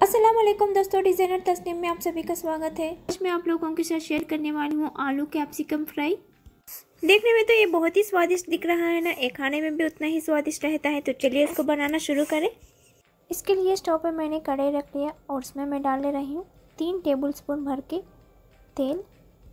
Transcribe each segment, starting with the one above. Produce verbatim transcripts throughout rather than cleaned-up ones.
अस्सलाम वालेकुम दोस्तों, डिज़ाइनर तस्नीम में आप सभी का स्वागत है। आज मैं आप लोगों के साथ शेयर करने वाली हूँ आलू कैप्सिकम फ्राई। देखने में तो ये बहुत ही स्वादिष्ट दिख रहा है ना, ये खाने में भी उतना ही स्वादिष्ट रहता है। तो चलिए इसको बनाना शुरू करें। इसके लिए स्टोव पे मैंने कढ़ाई रख लिया और उसमें मैं डाल रही हूँ तीन टेबल स्पून भर के तेल।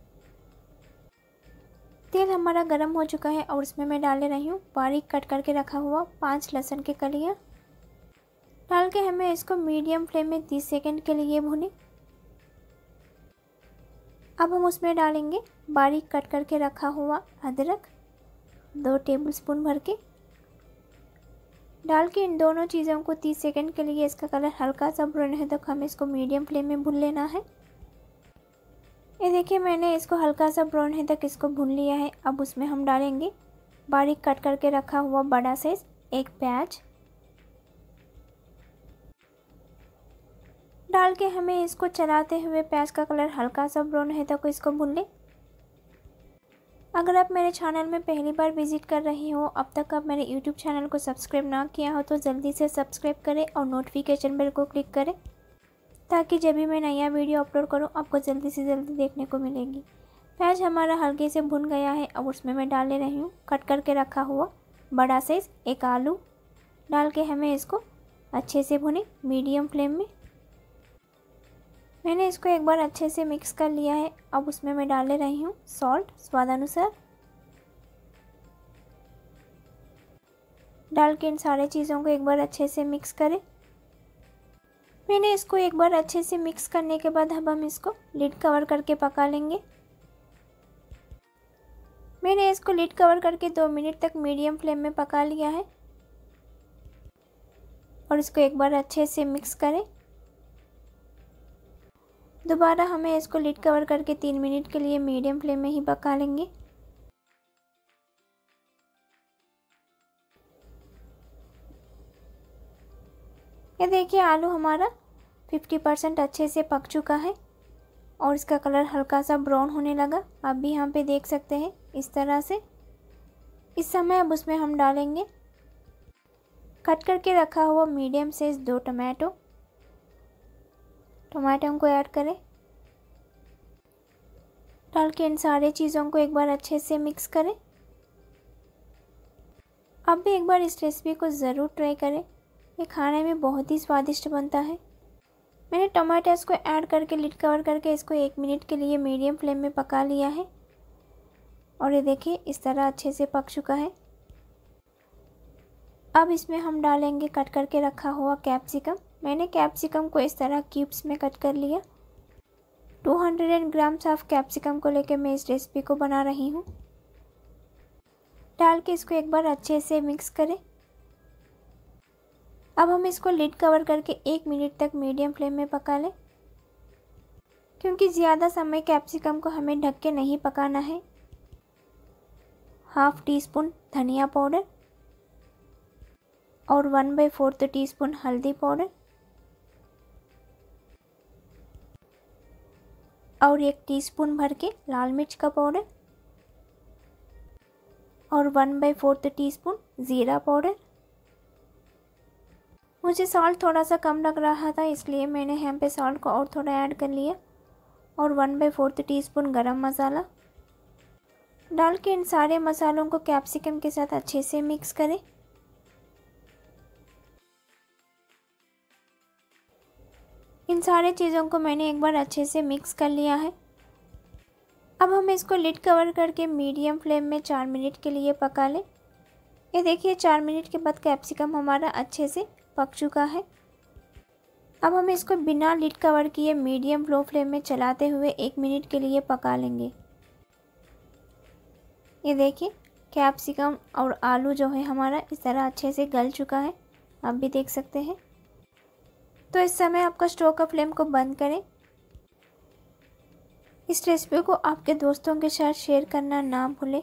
तेल हमारा गर्म हो चुका है और उसमें मैं डाल रही हूँ बारीक कट करके रखा हुआ पाँच लहसुन के कलियाँ। डाल के हमें इसको मीडियम फ्लेम में तीस सेकंड के लिए भूनें। अब हम उसमें डालेंगे बारीक कट करके रखा हुआ अदरक दो टेबलस्पून भर के। डाल के इन दोनों चीज़ों को तीस सेकंड के लिए इसका कलर हल्का सा ब्राउन है तक हमें इसको मीडियम फ्लेम में भून लेना है। ये देखिए मैंने इसको हल्का सा ब्राउन है तक इसको भून लिया है। अब उसमें हम डालेंगे बारीक कट करके रखा हुआ बड़ा साइज एक प्याज। डाल के हमें इसको चलाते हुए प्याज का कलर हल्का सा ब्राउन है तक इसको भून लें। अगर आप मेरे चैनल में पहली बार विजिट कर रही हो, अब तक आप मेरे यूट्यूब चैनल को सब्सक्राइब ना किया हो तो जल्दी से सब्सक्राइब करें और नोटिफिकेशन बेल को क्लिक करें ताकि जब भी मैं नया वीडियो अपलोड करूं आपको जल्दी से जल्दी देखने को मिलेगी। प्याज हमारा हल्के से भुन गया है। अब उसमें मैं डाल ले रही हूँ कट करके रखा हुआ बड़ा साइज एक आलू। डाल के हमें इसको अच्छे से भुने मीडियम फ्लेम में। मैंने इसको एक बार अच्छे से मिक्स कर लिया है। अब उसमें मैं डाल ले रही हूँ सॉल्ट स्वादानुसार। डाल के इन सारे चीज़ों को एक बार अच्छे से मिक्स करें। मैंने इसको एक बार अच्छे से मिक्स करने के बाद अब हम इसको लिड कवर करके पका लेंगे। मैंने इसको लिड कवर करके दो मिनट तक मीडियम फ्लेम में पका लिया है और इसको एक बार अच्छे से मिक्स करें। दोबारा हमें इसको लिड कवर करके तीन मिनट के लिए मीडियम फ्लेम में ही पका लेंगे। ये देखिए आलू हमारा पचास परसेंट अच्छे से पक चुका है और इसका कलर हल्का सा ब्राउन होने लगा। आप भी यहाँ पे देख सकते हैं इस तरह से। इस समय अब उसमें हम डालेंगे कट करके रखा हुआ मीडियम साइज दो टमाटो। टमाटो को ऐड करें। डाल के इन सारे चीज़ों को एक बार अच्छे से मिक्स करें। आप भी एक बार इस रेसिपी को ज़रूर ट्राई करें, ये खाने में बहुत ही स्वादिष्ट बनता है। मैंने टमाटर्स को ऐड करके लिड कवर करके इसको एक मिनट के लिए मीडियम फ्लेम में पका लिया है और ये देखिए इस तरह अच्छे से पक चुका है। अब इसमें हम डालेंगे कट करके रखा हुआ कैप्सिकम। मैंने कैप्सिकम को इस तरह क्यूब्स में कट कर लिया। दो सौ ग्राम्स ऑफ कैप्सिकम को लेकर मैं इस रेसिपी को बना रही हूँ। डाल के इसको एक बार अच्छे से मिक्स करें। अब हम इसको लिड कवर करके एक मिनट तक मीडियम फ्लेम में पका लें, क्योंकि ज़्यादा समय कैप्सिकम को हमें ढक के नहीं पकाना है। हाफ टी स्पून धनिया पाउडर और one by fourth teaspoon हल्दी पाउडर और एक टीस्पून भर के लाल मिर्च का पाउडर और one by fourth teaspoon ज़ीरा पाउडर। मुझे सॉल्ट थोड़ा सा कम लग रहा था इसलिए मैंने यहाँ पे सॉल्ट को और थोड़ा ऐड कर लिया और one by fourth teaspoon गरम मसाला। डाल के इन सारे मसालों को कैप्सिकम के साथ अच्छे से मिक्स करें। इन सारे चीज़ों को मैंने एक बार अच्छे से मिक्स कर लिया है। अब हम इसको लिड कवर करके मीडियम फ्लेम में चार मिनट के लिए पका लें। ये देखिए चार मिनट के बाद कैप्सिकम हमारा अच्छे से पक चुका है। अब हम इसको बिना लिड कवर किए मीडियम लो फ्लेम में चलाते हुए एक मिनट के लिए पका लेंगे। ये देखिए कैप्सिकम और आलू जो है हमारा इस तरह अच्छे से गल चुका है, आप भी देख सकते हैं। तो इस समय आपका स्टोव का फ्लेम को बंद करें। इस रेसिपी को आपके दोस्तों के साथ शेयर करना ना भूलें।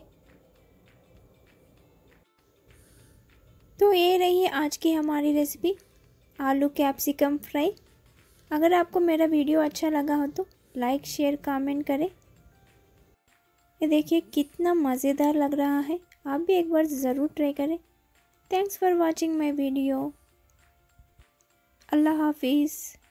तो ये रही है आज की हमारी रेसिपी आलू कैप्सिकम फ्राई। अगर आपको मेरा वीडियो अच्छा लगा हो तो लाइक शेयर कमेंट करें। ये देखिए कितना मज़ेदार लग रहा है, आप भी एक बार ज़रूर ट्राई करें। Thanks for watching my video. अल्लाह हाफिज़।